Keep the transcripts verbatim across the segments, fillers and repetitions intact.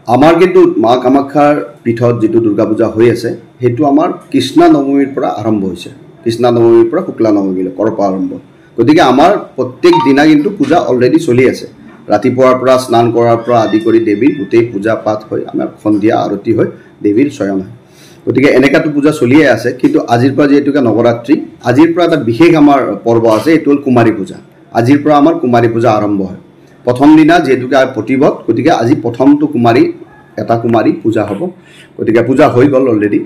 আমাৰ কিন্তু মা কামাখ্যাৰ পীঠত যেটো দুৰ্গা পূজা হৈ আছে হেতু আমাৰ কৃষ্ণা নৱমীৰ পৰা আৰম্ভ হৈছে কৃষ্ণা নৱমীৰ পৰা শুক্লা নৱমীলৈ কৰপা আৰম্ভ গতিকে আমাৰ প্ৰত্যেক দিনা কিন্তু পূজা অলৰেডি চলি আছে ৰাতিপুৱাৰ পৰা স্নান কৰাৰ পৰা আদি কৰি দেৱীৰ গোটেই পূজা পাঠ হৈ আমাৰ সন্ধিয়া আৰতি হৈ দেৱীৰ শয়ন হয় গতিকে এনেকাটো পূজা চলিয়ে আছে কিন্তু আজিৰ পৰা যেটুকা নৱৰাত্ৰি আজিৰ পৰা এটা বিশেষ আমাৰ পৰ্ব আছে এটো কুমাৰী পূজা আজিৰ পৰা আমাৰ কুমাৰী পূজা আৰম্ভ হয় প্ৰথম দিনা যেটুকা প্ৰতিবত গতিকে আজি প্ৰথমটো কুমাৰী এটা কুমাৰী পূজা হ'ব গতিকে পূজা হৈ গল অলৰেডি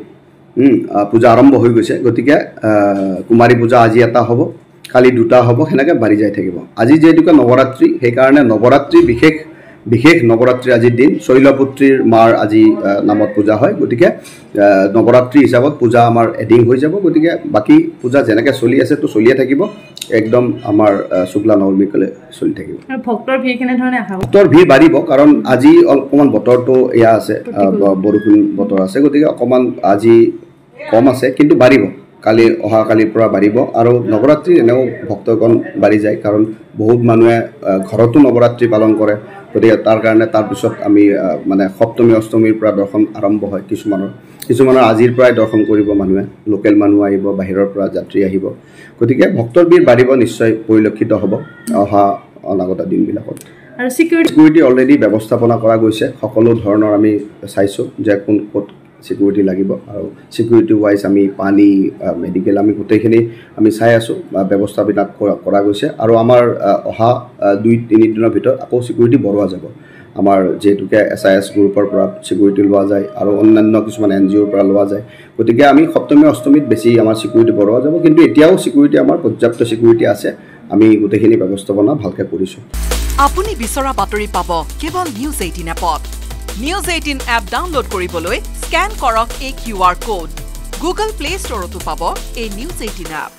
পূজা আৰম্ভ হৈ গৈছে গতিকে কুমাৰী পূজা আজি এটা হ'ব কালি দুটা হ'ব হেনেকে বাঢ়ি যাই থাকিব আজি যেটুকা নৱৰাত্ৰি সেই কাৰণে নৱৰাত্ৰি বিশেষ বিশেষ নৱৰাত্ৰি আজিৰ দিন শৈলপুত্ৰীৰ মাৰ আজি নামত পূজা হয় গতিকে নৱৰাত্ৰি হিচাপত পূজা আমাৰ এডিং হৈ যাব গতিকে বাকি পূজা যেনেকে চলি আছে তো চলিয়ে থাকিব একদম আমাৰ শুক্লা নৱমীকলে চলি থাকিব আৰু ভক্তৰ ভিৰ কেনে ধৰণে আহা ভক্তৰ ভিৰ বাঢ়িব কাৰণ আজি অকমান বতৰটো এয়া আছে বৰষুণ বতৰ আছে গতিকে অকমান আজি কম আছে কিন্তু বাঢ়িব কালি অহা কালিৰ পৰা বাঢ়িব আৰু নৱৰাত্ৰি এনেও ভক্তগণ বাঢ়ি যায় কাৰণ বহুত মানুহে ঘৰতো নৱৰাত্ৰি পালন কৰে গতিকে তাৰ কাৰণে তাৰ পিছত আমি মানে সপ্তমী অষ্টমীৰ পৰা দৰ্শন আৰম্ভ হয় কিছুমানৰ কিছুমানৰ আজিৰ পৰাই দৰ্শন কৰিব মানুহে লোকেল মানুহ আহিব বাহিৰৰ পৰা যাত্ৰী আহিব গতিকে ভক্তৰ ভিৰ বাঢ়িব নিশ্চয় পৰিলক্ষিত হ'ব অহা অনাগত দিনবিলাকত আৰু সিকিউৰিটি সিকিউৰিটি অলৰেডি ব্যৱস্থাপনা কৰা গৈছে সকলো ধৰণৰ আমি চাইছো যে কোন ক'ত সিকিউৰিটি লাগিব আৰু সিকিউৰিটি ওয়াইজ আমি পানী মেডিকেল আমি গোটেইখিনি আমি চাই আছো ব্যৱস্থাপনা কৰা গৈছে আৰু আমাৰ অহা দুই তিনি দিনৰ ভিতৰত আকৌ সিকিউৰিটি বঢ়োৱা যাব আমাৰ যেটুকে এসআইএস গ্ৰুপৰ পৰা সিকিউৰিটি লোৱা যায় আৰু অন্যান্য কিছুমান এনজিওৰ পৰা লোৱা যায় গতিকে আমি সপ্তমী অষ্টমীত বেছি আমাৰ সিকিউৰিটি বঢ়োৱা যাব কিন্তু এতিয়াও সিকিউৰিটি আমাৰ পৰ্যাপ্ত সিকিউৰিটি আছে আমি গোটেইখিনি ব্যৱস্থাপনা ভালকৈ কৰিছো আপুনি বিচৰা বাতৰি পাব কেৱল নিউজ এইটিন এপত নিউজ এইটিন এপ ডাউনলোড কৰিবলৈ স্ক্যান কৰক এই কিউআৰ কোড গুগল প্লে ষ্টৰতো পাব এই নিউজ এইটিন এপ